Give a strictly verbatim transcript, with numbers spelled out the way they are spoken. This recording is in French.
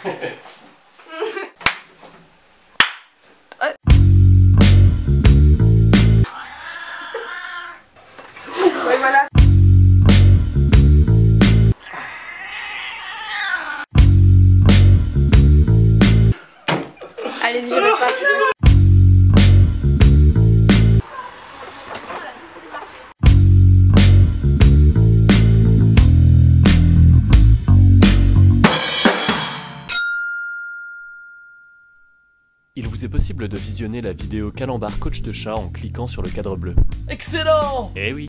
Ouais, voilà. Allez-y, je vais pas. Il vous est possible de visionner la vidéo Calambar coach de chat en cliquant sur le cadre bleu. Excellent! Eh oui!